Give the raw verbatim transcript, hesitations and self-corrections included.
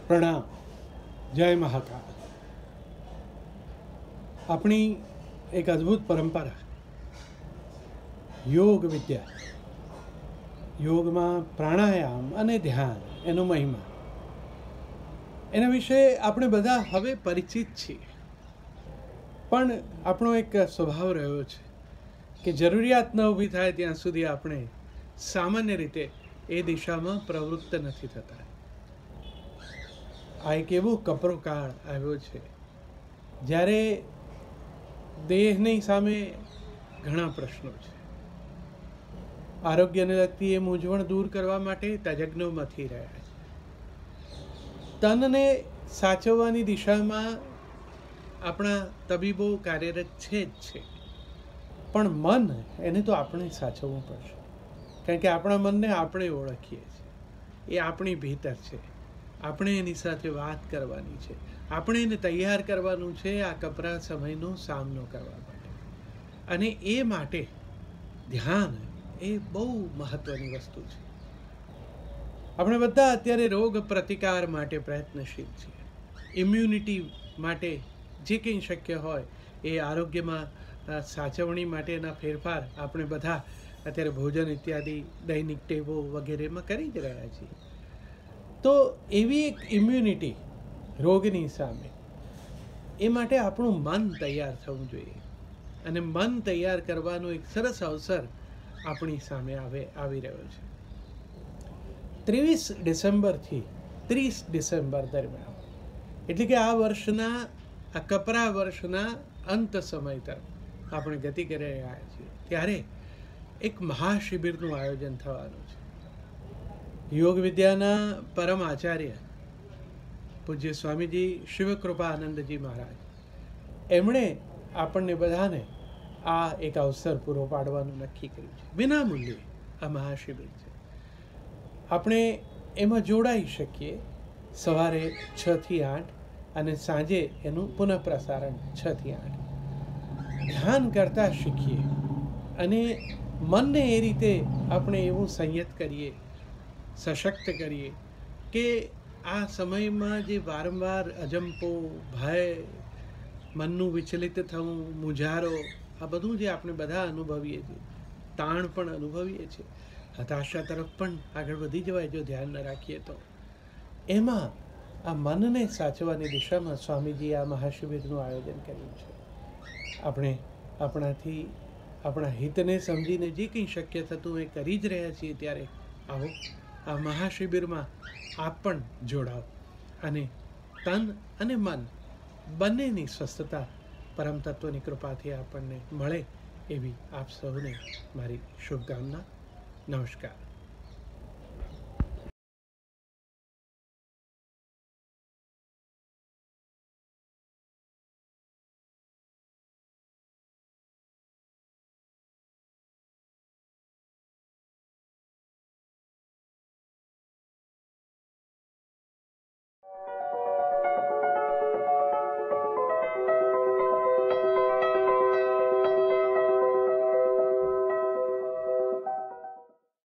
प्रणाम। जय महाकाल। अपनी एक अद्भुत परंपरा योग विद्या, योग में प्राणायाम अने ध्यान एनो महिमा एना विषे आपणे बधा हवे परिचित छीए। पण आपणो एक स्वभाव रह्यो छे कि जरूरियात न ऊभी थाय त्यां सुधी आपणे सामान्य रीते ए दिशामां प्रवृत्त नथी थता। आ एक एवो कपरो काळ आव्यो छे ज्यारे देहनी सामे घणा प्रश्नो छे। आरोग्यने लगती ए मूंझवण दूर करवा माटे तज्ञो मथी रह्या छे। तनने साचववानी दिशामां आपणा तबीबो कार्यरत छे ज छे, पण मन एने तो आपणे साचवવું પડશે, કારણ કે આપણા મનને આપણે ઓળખીએ છીએ। એ આપણી ભીતર છે, આપણે એની સાથે વાત કરવાની છે, આપણે એને તૈયાર કરવાનું છે આ કપરા સમયનો સામનો કરવા માટે। અને એ માટે ધ્યાન એ બહુ મહત્વની વસ્તુ છે। આપણે બધા અત્યારે રોગ પ્રતિકાર માટે પ્રયત્નશીલ છીએ। ઇમ્યુનિટી માટે જે કંઈ શક્ય હોય એ આરોગ્યમાં સાચવણી માટેના ફેરફાર આપણે બધા અત્યારે ભોજન ઇત્યાદि દૈનિક ટેવો વગેરેમાં કરી જ રહ્યા છીએ। તો એવી એક ઇમ્યુનિટી રોગની સામે, એ માટે આપણું મન તૈયાર થવું જોઈએ। અને મન તૈયાર કરવાનો એક સરસ અવસર આપણી સામે આવે આવી રહ્યો છે। ત્રેવીસ ડિસેમ્બરથી ત્રીસ ડિસેમ્બર દરમિયાન, એટલે કે આ વર્ષના આ કપરા વર્ષના અંત સમય તરફ આપણે ગતિ કરી રહ્યા છીએ, ત્યારે એક મહાશિબિરનું આયોજન થવાનું છે। योग विद्याना परम आचार्य पूज्य स्वामीजी शिवकृपानंदजी महाराज एमणे आपणे बधाने आ एक अवसर पूरो पाडवानुं नक्की कर्युं छे। विना मूल्ये आ महाशिबिर छे। आपणे एमां जोडाई शकीए। सवारे छ थी आठ अने सांजे एनुं पुनः प्रसारण छ थी आठ। ध्यान करता शीखीए अने मनने ए रीते आपणे एवुं संयत करीए, सशक्त करिए कि आ समय में जे वारंवार अजंपो, भय, मननु विचलित थवुं, मूंझारो, आ बधुं जे आपणे बधा अनुभवीए छीए, ताण पण अनुभवीए छीए, हताशा तरफ पण आगळ वधी जवाय जो ध्यान न राखीए तो। एमां आ मनने साचवानी दिशामां स्वामीजीए आ महाशिबिरनुं आयोजन कर्युं छे। આપણે આપણાથી આપણા હિતને સમજીને જે કંઈ શક્ય થતું એ કરી જ રહ્યા છીએ, ત્યારે આવો આ મહાશિબિરમાં આપ પણ જોડાઓ અને તન અને મન બંનેની સ્વસ્થતા પરમ તત્વની કૃપાથી આપણને મળે એવી આપ સૌને મારી શુભકામના। નમસ્કાર।